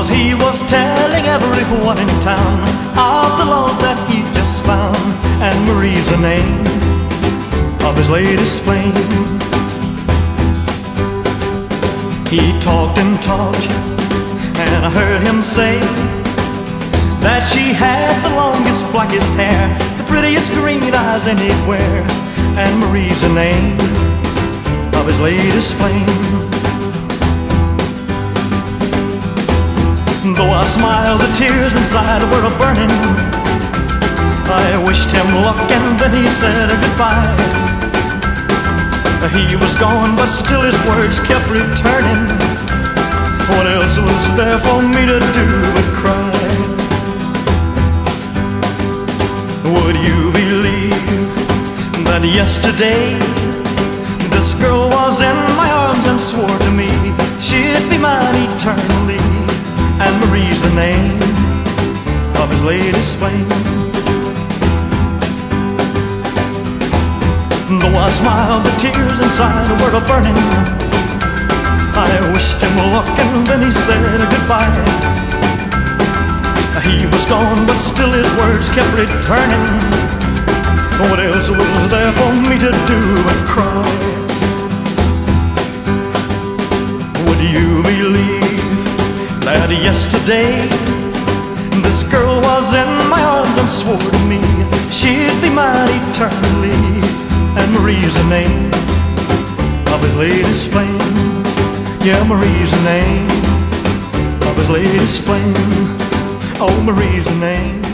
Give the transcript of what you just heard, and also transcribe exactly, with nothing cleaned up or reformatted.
'cause he was telling everyone in town of the love that he just found. And Marie's the name of his latest flame. He talked and talked, and I heard him say that she had the longest, blackest hair, the prettiest green eyes anywhere. And Marie's the name of his latest flame. Though I smiled, the tears inside were a-burning. I wished him luck and then he said goodbye. He was gone, but still his words kept returning. What else was there for me to do but cry? Would you believe that yesterday this girl was in my arms and swore to me she'd be mine eternally? And Marie's the name of his latest flame. Though I smiled, the tears inside were a-burning. I wished him luck and then he said goodbye. He was gone, but still his words kept returning. What else was there for me to do but cry? Would you believe that yesterday this girl was in my arms and swore to me she'd be mine eternally? And Marie's the name of his latest flame. Yeah, Marie's the name of his latest flame. Oh, Marie's the name